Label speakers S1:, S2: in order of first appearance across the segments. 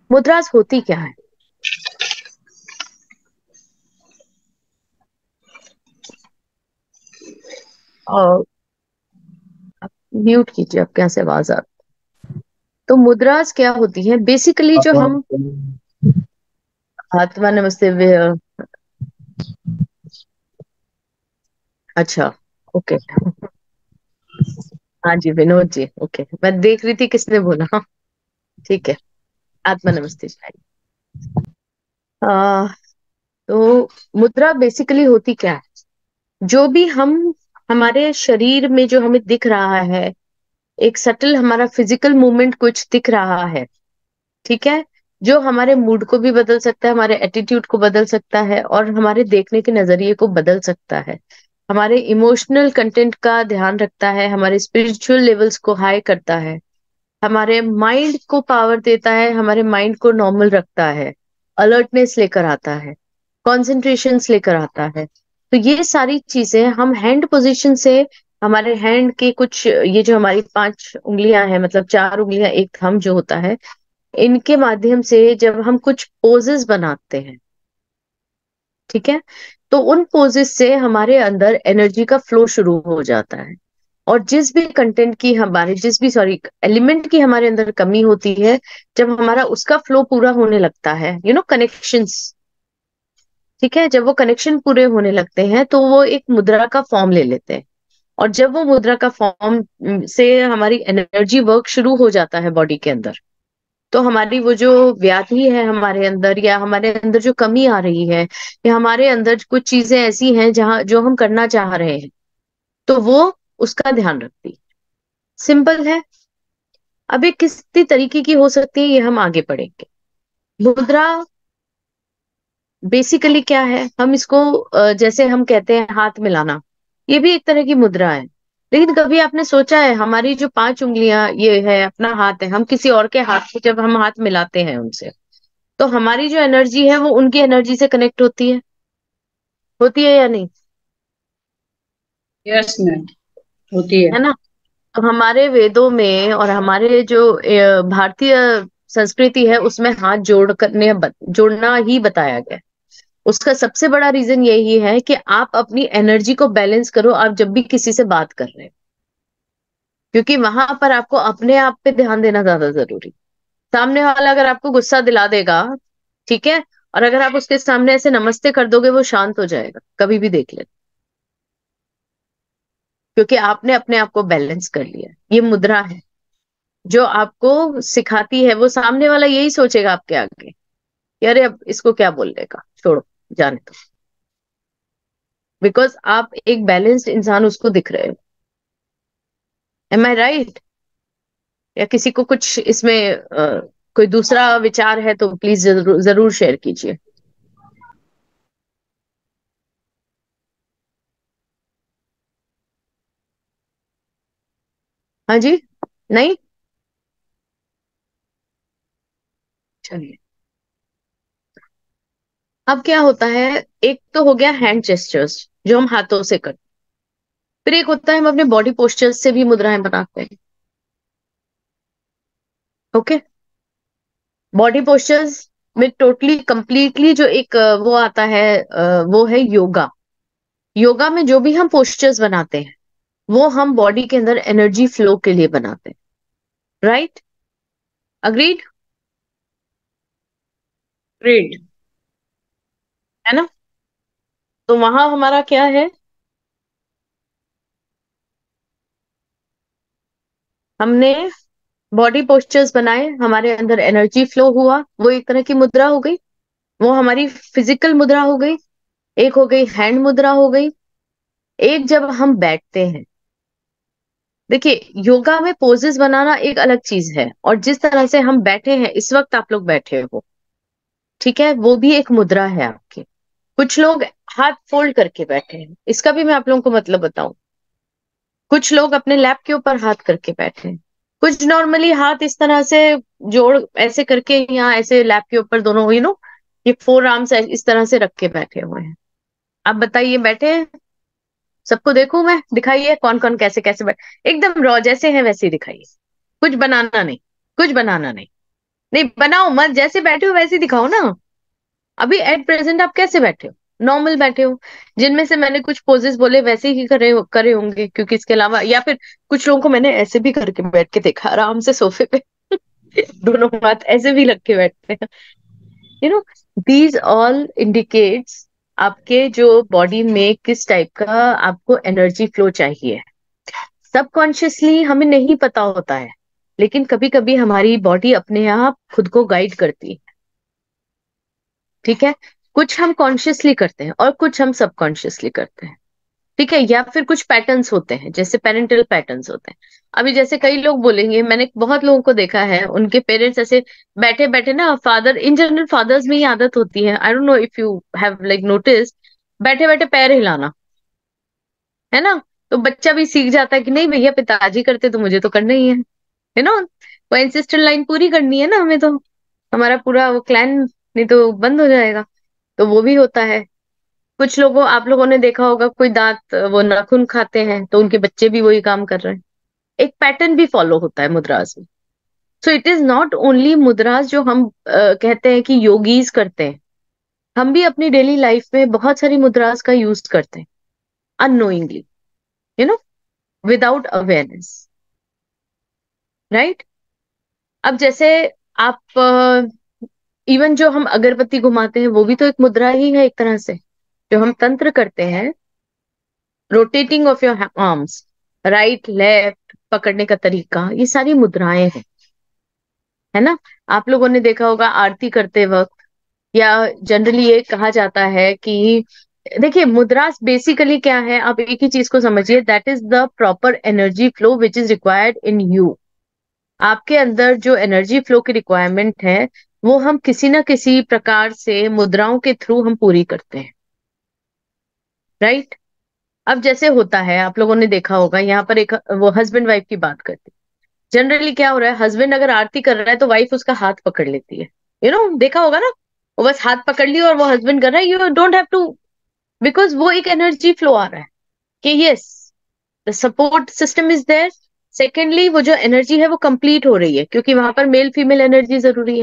S1: मुद्रास होती क्या है? और म्यूट कीजिए, आप कैसे आवाज आ। तो मुद्रास क्या होती है बेसिकली, जो हम। आत्मा नमस्ते अच्छा, ओके। हाँ जी, विनोद जी, ओके, मैं देख रही थी किसने बोला। हाँ, ठीक है। आत्मा नमस्ते जी। आ, तो मुद्रा बेसिकली होती क्या है? जो भी हम, हमारे शरीर में जो हमें दिख रहा है, एक सटल हमारा फिजिकल मूवमेंट कुछ दिख रहा है, ठीक है, जो हमारे मूड को भी बदल सकता है, हमारे एटीट्यूड को बदल सकता है, और हमारे देखने के नजरिए को बदल सकता है, हमारे इमोशनल कंटेंट का ध्यान रखता है, हमारे स्पिरिचुअल लेवल्स को हाई करता है, हमारे माइंड को पावर देता है, हमारे माइंड को नॉर्मल रखता है, अलर्टनेस लेकर आता है, कॉन्सेंट्रेशंस लेकर आता है। तो ये सारी चीजें हम हैंड पोजीशन से, हमारे हैंड के कुछ, ये जो हमारी 5 उंगलियां हैं, मतलब 4 उंगलियां एक थंब जो होता है, इनके माध्यम से जब हम कुछ पोजेस बनाते हैं, ठीक है, तो उन पोजेस से हमारे अंदर एनर्जी का फ्लो शुरू हो जाता है। और जिस भी कंटेंट की हमारे, जिस भी, सॉरी, एलिमेंट की हमारे अंदर कमी होती है, जब हमारा उसका फ्लो पूरा होने लगता है, कनेक्शंस, ठीक है, जब वो कनेक्शन पूरे होने लगते हैं तो वो एक मुद्रा का फॉर्म ले लेते हैं। और जब वो मुद्रा का फॉर्म से हमारी एनर्जी वर्क शुरू हो जाता है बॉडी के अंदर, तो हमारी वो जो व्याधि है हमारे अंदर, या हमारे अंदर जो कमी आ रही है, या हमारे अंदर कुछ चीजें ऐसी हैं जहां जो हम करना चाह रहे हैं, तो वो उसका ध्यान रखती है। सिंपल है। अब ये किस तरीके की हो सकती है, ये हम आगे पढ़ेंगे। मुद्रा बेसिकली क्या है, हम इसको जैसे हम कहते हैं हाथ मिलाना, ये भी एक तरह की मुद्रा है। लेकिन कभी आपने सोचा है, हमारी जो 5 उंगलियां ये है, अपना हाथ है, हम किसी और के हाथ को जब हम हाथ मिलाते हैं उनसे, तो हमारी जो एनर्जी है वो उनकी एनर्जी से कनेक्ट होती है या नहीं?
S2: यस मैम, होती है।
S1: है ना? तो हमारे वेदों में और हमारे जो भारतीय संस्कृति है, उसमें हाथ जोड़ना ही बताया गया है। उसका सबसे बड़ा रीजन यही है कि आप अपनी एनर्जी को बैलेंस करो, आप जब भी किसी से बात कर रहे हैं, क्योंकि वहां पर आपको अपने आप पे ध्यान देना ज्यादा जरूरी। सामने वाला अगर आपको गुस्सा दिला देगा, ठीक है, और अगर आप उसके सामने ऐसे नमस्ते कर दोगे, वो शांत हो जाएगा, कभी भी देख लेना, क्योंकि आपने अपने आप को बैलेंस कर लिया। ये मुद्रा है जो आपको सिखाती है, वो सामने वाला यही सोचेगा आपके आगे कि अरे अब इसको क्या बोल देगा, छोड़ो, जाने दो, बिकॉज आप एक बैलेंस्ड इंसान उसको दिख रहे हो। Am I right? या किसी को कुछ इसमें कोई दूसरा विचार है तो प्लीज जरूर जरूर शेयर कीजिए। हाँ जी? नहीं? चलिए। अब क्या होता है, एक तो हो गया हैंड जेस्चर्स जो हम हाथों से करते हैं, फिर एक होता है हम अपने बॉडी पोस्चर्स से भी मुद्राएं बनाते हैं। ओके। बॉडी पोस्चर्स में टोटली कंप्लीटली जो एक वो आता है, वो है योगा। योगा में जो भी हम पोस्चर्स बनाते हैं, वो हम बॉडी के अंदर एनर्जी फ्लो के लिए बनाते हैं। राइट? अग्रीड?
S2: ग्रेट।
S1: है ना? तो वहां हमारा क्या है, हमने बॉडी पोस्चर्स बनाए, हमारे अंदर एनर्जी फ्लो हुआ, वो एक तरह की मुद्रा हो गई, वो हमारी फिजिकल मुद्रा हो गई। एक हो गई हैंड मुद्रा हो गई। एक जब हम बैठते हैं, देखिए, योगा में पोजेस बनाना एक अलग चीज है, और जिस तरह से हम बैठे हैं, इस वक्त आप लोग बैठे हो, ठीक है, वो भी एक मुद्रा है आपकी। कुछ लोग हाथ फोल्ड करके बैठे हैं, इसका भी मैं आप लोगों को मतलब बताऊं। कुछ लोग अपने लैप के ऊपर हाथ करके बैठे हैं। कुछ नॉर्मली हाथ इस तरह से जोड़ ऐसे करके, यहाँ ऐसे लैप के ऊपर दोनों, ये 4 आर्म्स इस तरह से रख के बैठे हुए हैं। आप बताइए, बैठे हैं? सबको देखूं मैं, दिखाइए कौन कौन कैसे कैसे बैठ, एकदम रॉ जैसे है वैसे ही दिखाइए। कुछ बनाना नहीं, कुछ बनाना नहीं, नहीं बनाओ मत, जैसे बैठे हो वैसे दिखाओ ना। अभी एट प्रेजेंट आप कैसे बैठे हो? नॉर्मल बैठे हो। जिनमें से मैंने कुछ पोजेस बोले वैसे ही करे होंगे, क्योंकि इसके अलावा, या फिर कुछ लोगों को मैंने ऐसे भी करके बैठ के देखा आराम से सोफे पे। दोनों हाथ ऐसे भी लग के बैठते हैं। You know, these all indicates आपके जो बॉडी में किस टाइप का आपको एनर्जी फ्लो चाहिए। सबकॉन्शियसली हमें नहीं पता होता है, लेकिन कभी कभी हमारी बॉडी अपने आप खुद को गाइड करती है। ठीक है, कुछ हम कॉन्शियसली करते हैं और कुछ हम सबकॉन्शियसली करते हैं। ठीक है, या फिर कुछ पैटर्न्स होते हैं, जैसे पेरेंटल पैटर्न्स होते हैं। अभी जैसे कई लोग बोलेंगे, मैंने बहुत लोगों को देखा है, उनके पेरेंट्स ऐसे बैठे बैठे ना, फादर इन जनरल फादर्स में ही आदत होती है, I don't know if you have like notice, बैठे बैठे पैर हिलाना, है ना। तो बच्चा भी सीख जाता है कि नहीं भैया पिताजी करते तो मुझे तो करना ही है। यू नो, वो एंसेस्ट्रल लाइन पूरी करनी है ना हमें तो, हमारा पूरा वो क्लैन, नहीं तो बंद हो जाएगा। तो वो भी होता है। कुछ लोगों, आप लोगों ने देखा होगा, कोई दांत वो नाखून खाते हैं तो उनके बच्चे भी वही काम कर रहे हैं। एक पैटर्न भी फॉलो होता है मुद्रास में। So it is not only mudras जो हम कहते हैं कि योगीज करते हैं। हम भी अपनी डेली लाइफ में बहुत सारी मुद्रास का यूज करते हैं, unknowingly, you know, without awareness, right. अब जैसे आप इवन जो हम अगरबत्ती घुमाते हैं वो भी तो एक मुद्रा ही है एक तरह से। जो हम तंत्र करते हैं, rotating of your arms, right left पकड़ने का तरीका, ये सारी मुद्राएं हैं, है ना। आप लोगों ने देखा होगा आरती करते वक्त, या जनरली ये कहा जाता है कि, देखिए मुद्रास बेसिकली क्या है, आप एक ही चीज को समझिए, that is the proper energy flow which is required in you. आपके अंदर जो एनर्जी फ्लो की रिक्वायरमेंट है, वो हम किसी ना किसी प्रकार से मुद्राओं के थ्रू हम पूरी करते हैं, राइट। अब जैसे होता है, आप लोगों ने देखा होगा, यहाँ पर एक वो हस्बैंड वाइफ की बात करते हैं। जनरली क्या हो रहा है, हस्बैंड अगर आरती कर रहा है तो वाइफ उसका हाथ पकड़ लेती है। देखा होगा ना, वो बस हाथ पकड़ लिया और वो हस्बैंड कर रहा है, you don't have to, because वो एक एनर्जी फ्लो आ रहा है कि yes, the support system is there. Secondly, वो जो एनर्जी है वो कंप्लीट हो रही है, क्योंकि वहां पर मेल फीमेल एनर्जी जरूरी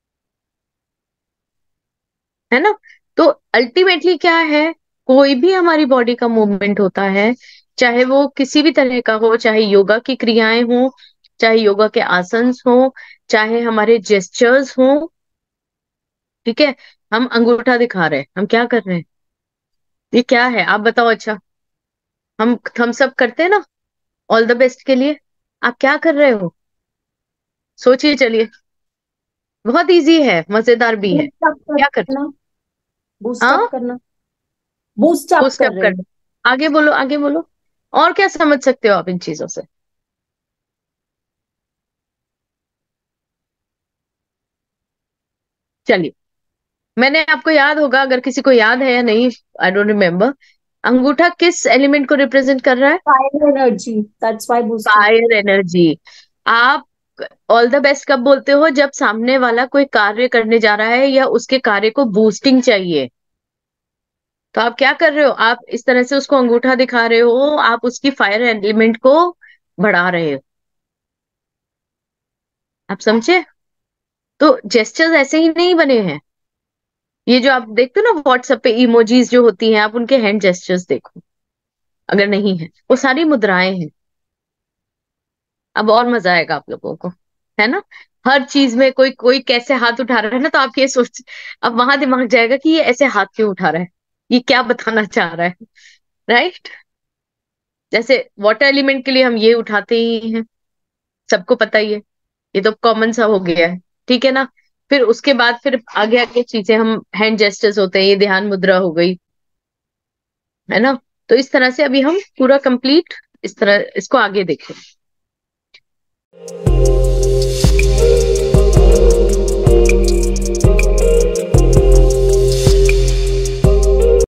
S1: है ना। तो अल्टीमेटली क्या है, कोई भी हमारी बॉडी का मूवमेंट होता है, चाहे वो किसी भी तरह का हो, चाहे योगा की क्रियाएं हो, चाहे योगा के आसन्स हो, चाहे हमारे जेस्चर्स हो। ठीक है, हम अंगूठा दिखा रहे हैं, हम क्या कर रहे हैं, ये क्या है आप बताओ। अच्छा, हम सब करते हैं ना ऑल द बेस्ट के लिए। आप क्या कर रहे हो, सोचिए, चलिए। बहुत इजी है, मजेदार भी है।
S2: बूस्ट अप
S1: क्या कर रहे
S2: करना,
S1: हो?
S2: बूस्ट अप
S1: हाँ,
S2: करना, बूस्ट
S1: वो
S2: अप कर
S1: स्टेप
S2: रहे
S1: कर
S2: हैं।
S1: रहे हो। आगे बोलो, आगे बोलो। और क्या समझ सकते हो आप इन चीजों से? चलिए, मैंने, आपको याद होगा, अगर किसी को याद है या नहीं, आई डोंट रिमेम्बर, अंगूठा किस एलिमेंट को रिप्रेजेंट कर रहा है?
S2: Fire energy, that's why boost up.
S1: Fire energy. आप ऑल द बेस्ट कब बोलते हो? जब सामने वाला कोई कार्य करने जा रहा है या उसके कार्य को बूस्टिंग चाहिए। तो आप क्या कर रहे हो, आप इस तरह से उसको अंगूठा दिखा रहे हो, आप उसकी फायर एलिमेंट को बढ़ा रहे हो। आप समझे? तो जेस्चर्स ऐसे ही नहीं बने हैं। ये जो आप देखते हो ना व्हाट्सएप पे इमोजीज जो होती हैं, आप उनके हैंड जेस्चर्स देखो, अगर नहीं है, वो सारी मुद्राएं हैं। अब और मजा आएगा आप लोगों को, है ना। हर चीज में कोई कोई कैसे हाथ उठा रहा है ना, तो आप ये सोच, अब वहां दिमाग जाएगा कि ये ऐसे हाथ क्यों उठा रहा है, ये क्या बताना चाह रहा है, राइट। जैसे वाटर एलिमेंट के लिए हम ये उठाते ही हैं, सबको पता ही है, ये तो कॉमन सा हो गया है। ठीक है ना। फिर उसके बाद फिर आगे आगे चीजें, हम हैंड जेस्टर्स होते हैं, ये ध्यान मुद्रा हो गई, है ना। तो इस तरह से अभी हम पूरा कंप्लीट, इस तरह इसको आगे देखें।